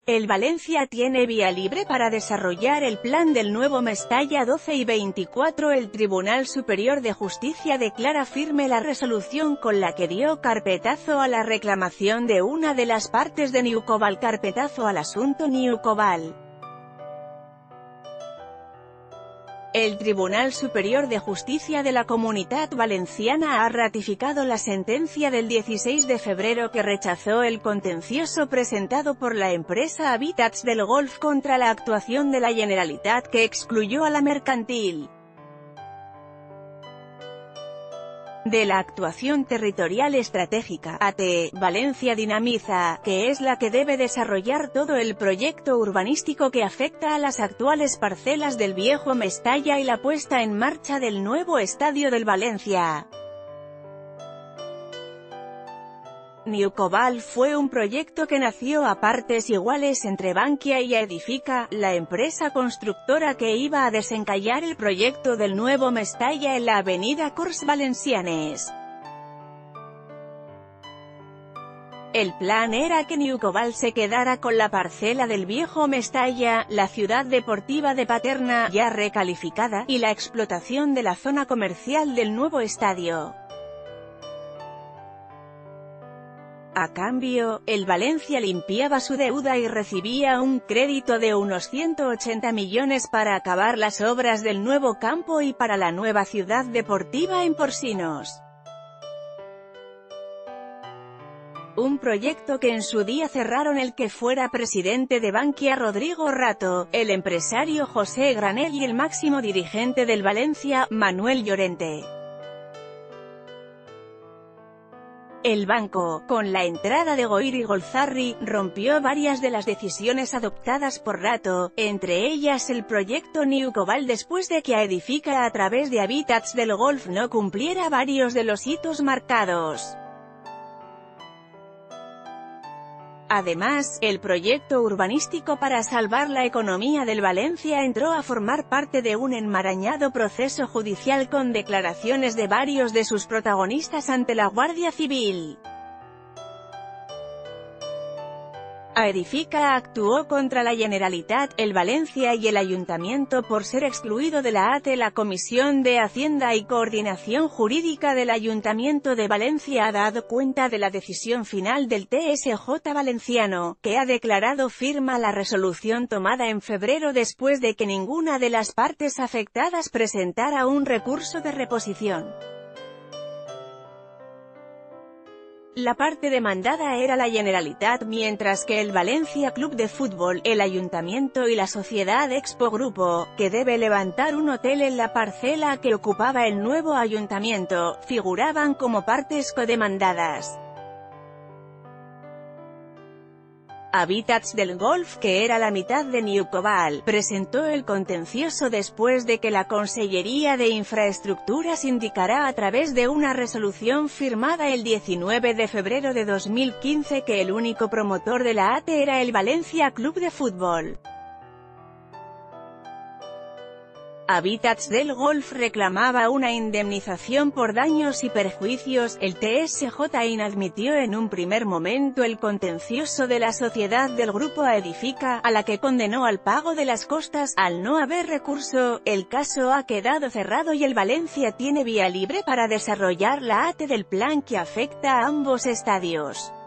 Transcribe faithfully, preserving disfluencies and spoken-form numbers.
El Valencia tiene vía libre para desarrollar el plan del nuevo Mestalla doce y veinticuatro. El Tribunal Superior de Justicia declara firme la resolución con la que dio carpetazo a la reclamación de una de las partes de Niucobal. Carpetazo al asunto Niucobal. El Tribunal Superior de Justicia de la Comunitat Valenciana ha ratificado la sentencia del dieciséis de febrero que rechazó el contencioso presentado por la empresa Habitats del Golf contra la actuación de la Generalitat que excluyó a la mercantil de la actuación territorial estratégica, A T, Valencia Dinamiza, que es la que debe desarrollar todo el proyecto urbanístico que afecta a las actuales parcelas del viejo Mestalla y la puesta en marcha del nuevo estadio del Valencia. Niucobal fue un proyecto que nació a partes iguales entre Bankia y Edifica, la empresa constructora que iba a desencallar el proyecto del nuevo Mestalla en la avenida Corts Valencianes. El plan era que Niucobal se quedara con la parcela del viejo Mestalla, la ciudad deportiva de Paterna, ya recalificada, y la explotación de la zona comercial del nuevo estadio. A cambio, el Valencia limpiaba su deuda y recibía un crédito de unos ciento ochenta millones para acabar las obras del nuevo campo y para la nueva ciudad deportiva en Porcinos. Un proyecto que en su día cerraron el que fuera presidente de Bankia Rodrigo Rato, el empresario José Granell y el máximo dirigente del Valencia, Manuel Llorente. El banco, con la entrada de Goiri Golzarri, rompió varias de las decisiones adoptadas por Rato, entre ellas el proyecto Niucobal después de que Edifica a través de Habitats del Golf no cumpliera varios de los hitos marcados. Además, el proyecto urbanístico para salvar la economía del Valencia entró a formar parte de un enmarañado proceso judicial con declaraciones de varios de sus protagonistas ante la Guardia Civil. Edifica actuó contra la Generalitat, el Valencia y el Ayuntamiento por ser excluido de la A T. La Comisión de Hacienda y Coordinación Jurídica del Ayuntamiento de Valencia ha dado cuenta de la decisión final del T S J valenciano, que ha declarado firme la resolución tomada en febrero después de que ninguna de las partes afectadas presentara un recurso de reposición. La parte demandada era la Generalitat, mientras que el Valencia Club de Fútbol, el Ayuntamiento y la Sociedad Expo Grupo, que debe levantar un hotel en la parcela que ocupaba el nuevo ayuntamiento, figuraban como partes codemandadas. Habitats del Golf, que era la mitad de Niucobal, presentó el contencioso después de que la Consellería de Infraestructuras indicara a través de una resolución firmada el diecinueve de febrero de dos mil quince que el único promotor de la A T era el Valencia Club de Fútbol. Habitats del Golf reclamaba una indemnización por daños y perjuicios. El T S J inadmitió en un primer momento el contencioso de la sociedad del grupo Edifica, a la que condenó al pago de las costas. Al no haber recurso, el caso ha quedado cerrado y el Valencia tiene vía libre para desarrollar la A T del plan que afecta a ambos estadios.